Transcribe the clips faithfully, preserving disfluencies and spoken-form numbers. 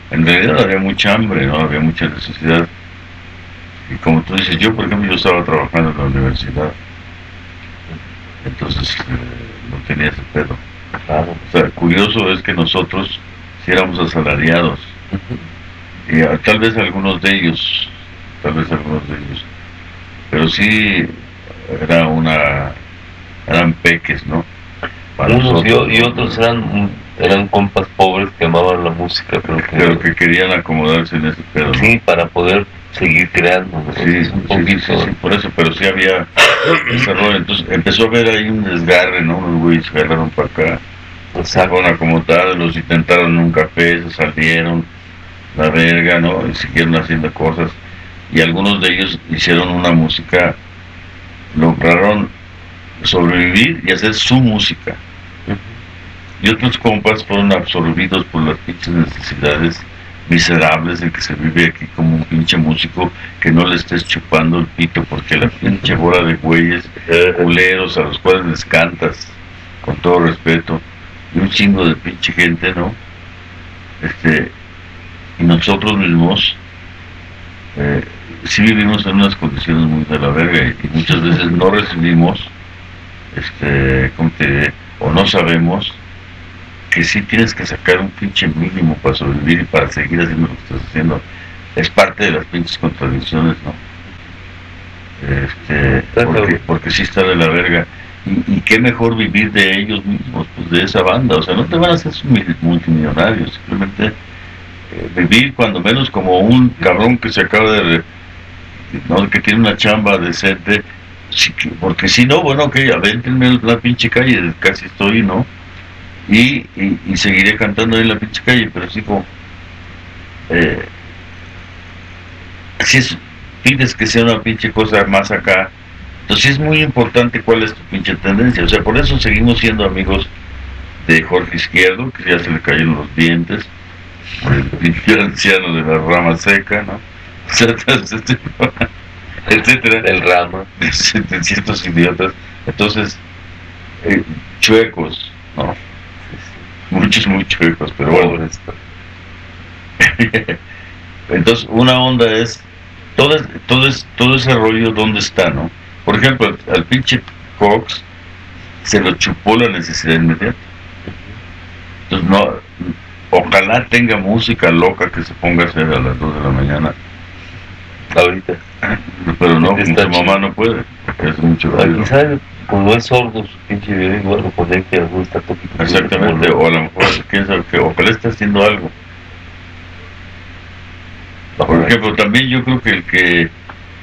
en realidad había mucha hambre, ¿no? Había mucha necesidad. Y como tú dices, yo por ejemplo, yo estaba trabajando en la universidad, entonces eh, no tenía ese pedo. Claro. O sea, curioso es que nosotros, si éramos asalariados, uh-huh. y a, tal vez algunos de ellos, tal vez algunos de ellos, pero sí era una, eran peques, ¿no? Para unos nosotros, y, y otros eran eran compas pobres que amaban la música, pero que, pero que querían acomodarse en ese pedo. Sí, ¿no? Para poder seguir creando, ¿no? Sí, un poquito. Sí, sí, sí, por eso, pero sí había desarrollo. Entonces empezó a haber ahí un desgarre, ¿no? Unos güeyes se agarraron para acá, se fueron acomodados, los intentaron un café, se salieron, la verga, ¿no? Y siguieron haciendo cosas. Y algunos de ellos hicieron una música, lograron sobrevivir y hacer su música. Y otros compas fueron absorbidos por las pinches necesidades miserables de que se vive aquí como un pinche músico que no le estés chupando el pito porque la pinche bola de güeyes culeros a los cuales les cantas con todo respeto y un chingo de pinche gente, ¿no? Este, y nosotros mismos eh, sí vivimos en unas condiciones muy de la verga y, y muchas veces no recibimos este, ¿cómo te diré? O no sabemos que sí tienes que sacar un pinche mínimo para sobrevivir y para seguir haciendo lo que estás haciendo. Es parte de las pinches contradicciones, ¿no? Este, porque, porque sí está de la verga. Y, y qué mejor vivir de ellos mismos, pues de esa banda. O sea, no te van a hacer multimillonarios, simplemente eh, vivir cuando menos como un cabrón que se acaba de, ¿no? Que tiene una chamba decente. Sí, porque si no, bueno, ok, avéntenme la pinche calle, casi estoy, ¿no? Y, y, y seguiré cantando ahí en la pinche calle, pero sí como eh, si es, pides que sea una pinche cosa más acá, entonces es muy importante cuál es tu pinche tendencia. O sea, por eso seguimos siendo amigos de Jorge Izquierdo, que ya se le cayeron los dientes, el pinche anciano de la rama seca, ¿no? Etcétera, el rama, ciertos idiotas, entonces eh, chuecos, ¿no? Muchos muy chuecos, pero bueno. Entonces una onda es todo, es, todo, es, todo ese rollo donde está, ¿no? Por ejemplo, al, al pinche Cox se lo chupó la necesidad inmediata. Entonces no, ojalá tenga música loca que se ponga a hacer a las dos de la mañana. Ahorita. Pero no, como su mamá no puede, porque es mucho ruido. Quizás como es sordo su pinche video, igual lo pone que algún está toquito. Exactamente, o a lo mejor quién sabe que ojalá esté haciendo algo. Por ejemplo, también yo creo que el que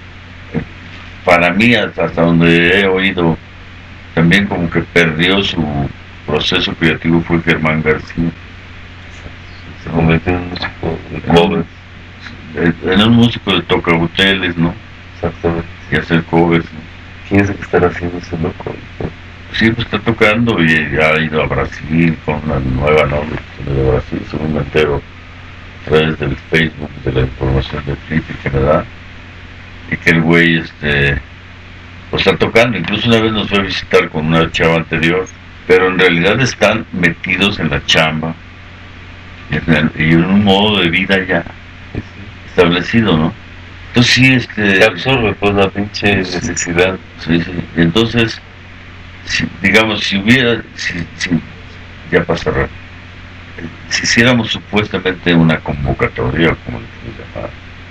para mí hasta, hasta donde he oído también como que perdió su proceso creativo fue Germán García. Se convirtió en un músico de covers. En un músico de tocabuteles, ¿no? Exactamente. Y hacer covers, ¿no? ¿Quién es el que estará haciendo ese loco? Sí, pues está tocando y ya ha ido a Brasil con una nueva novia de Brasil, según me entero a través del Facebook, de la información de Flippy que me da, y que el güey este pues está tocando. Incluso una vez nos fue a visitar con una chava anterior, pero en realidad están metidos en la chamba y en un modo de vida ya establecido, ¿no? Entonces sí, este... Se absorbe pues la pinche necesidad. Sí, sí. Entonces, si, digamos, si hubiera... Si, si, ya para cerrar. Si hiciéramos supuestamente una convocatoria, como le llamar,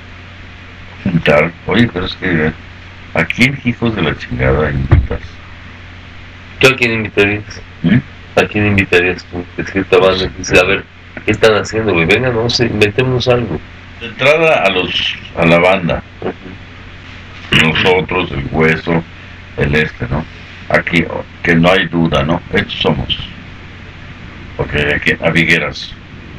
juntar, oye, pero es que ¿a quién, hijos de la chingada, invitas? ¿Tú a quién invitarías? ¿Mm? ¿A quién invitarías tú? De cierta banda, dice, a ver, ¿qué están haciendo, güey? Venga, no sé, inventémonos algo. De entrada a los a la banda, uh-huh. Nosotros, el Hueso, el este, ¿no? Aquí, que no hay duda, ¿no? Estos somos. Porque aquí, a Vigueras,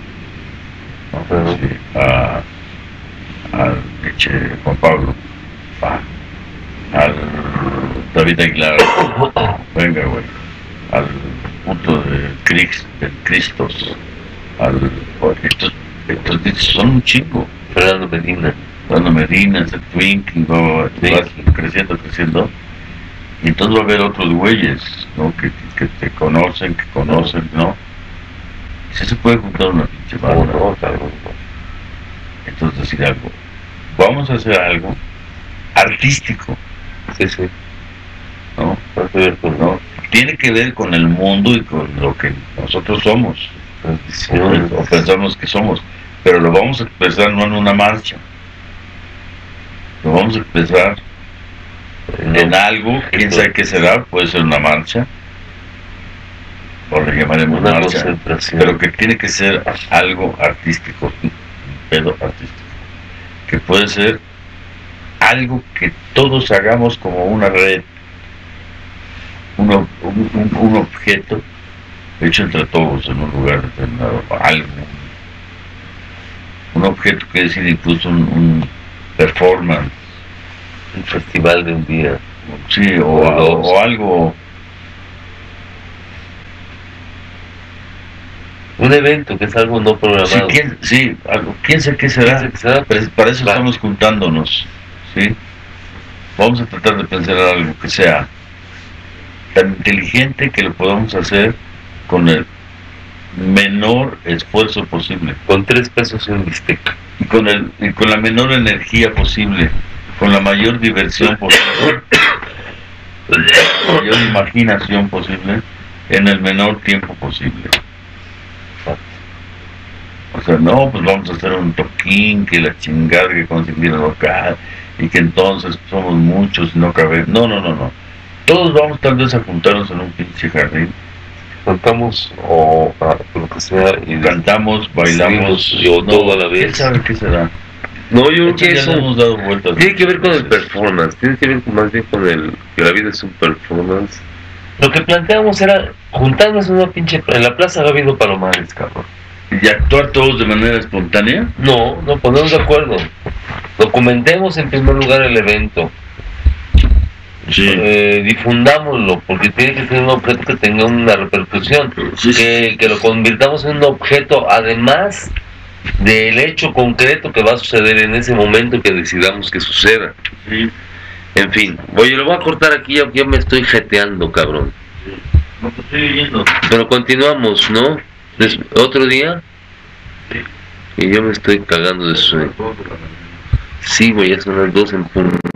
¿no? Uh-huh. Sí, a, al eche Juan Pablo, a, al David Aguilar, venga, güey, al punto de Crist, del Cristos, al estos Estos son un chico. Fernando Medina. Fernando Medina, el Twink, ¿no? Va creciendo, creciendo. Y entonces va a haber otros güeyes, ¿no? Que, que te conocen, que conocen, ¿no? Si se puede juntar una pinche banda. No, no, claro. entonces decir algo. Vamos a hacer algo artístico. Sí, sí. ¿No? ¿No? Tiene que ver con el mundo y con lo que nosotros somos, o, o pensamos que somos, pero lo vamos a expresar no en una marcha, lo vamos a expresar en, en algo, quién sabe qué será, puede ser una marcha, o le llamaremos una marcha, pero que tiene que ser algo artístico, un pedo artístico, que puede ser algo que todos hagamos como una red, un, un, un objeto hecho entre todos en un lugar determinado, algo, un objeto que decir incluso un, un performance, un festival de un día, sí, o, o, o algo, un evento que es algo no programado. Sí, ¿quién, sí algo, quién sabe qué será, ¿Quién sabe qué será? Para eso claro. Estamos juntándonos, ¿sí? Vamos a tratar de pensar algo que sea tan inteligente que lo podamos hacer con el menor esfuerzo posible. Con tres pesos y un bistec. Y con, el, y con la menor energía posible, con la mayor diversión posible, la mayor imaginación posible, en el menor tiempo posible. O sea, no, pues vamos a hacer un toquín, que la chingada, que conseguir el local, y que entonces somos muchos y no cabe. No, no, no, no. Todos vamos tal vez a juntarnos en un pinche jardín. Cantamos o ah, lo que sea. Y cantamos, bailamos. Y o no, todo a la vez. ¿Quién sabe qué será? No, yo creo que eso hemos dado vueltas. Tiene que ver con el performance. Tiene que ver más bien con el que la vida es un performance. Lo que planteamos era juntarnos en una pinche. En la plaza Gabido Palomares, cabrón. ¿Y actuar todos de manera espontánea? No, no, ponemos de acuerdo. Documentemos en primer lugar el evento. Sí. Eh, difundámoslo, porque tiene que ser un objeto que tenga una repercusión. Sí, que, sí. que lo convirtamos en un objeto, además del hecho concreto que va a suceder en ese momento que decidamos que suceda. Sí. En fin, oye, lo voy a cortar aquí, ya, ya me estoy jeteando, cabrón. Sí. No te estoy oyendo. Pero continuamos, ¿no? ¿Otro día? Sí. Y yo me estoy cagando de sueño. Sí, güey, ya son las dos en punto.